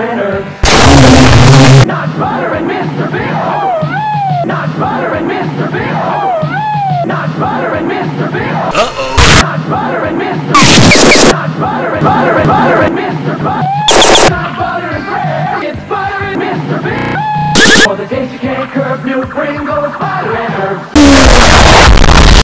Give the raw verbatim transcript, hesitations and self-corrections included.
winner. Not Butter and Mister Big. Not Butter and Mister Big. Not Butter and Mister Big. Uh-oh. Not Butter and Mister Not Butter and Butter and Butter and Mister Butter.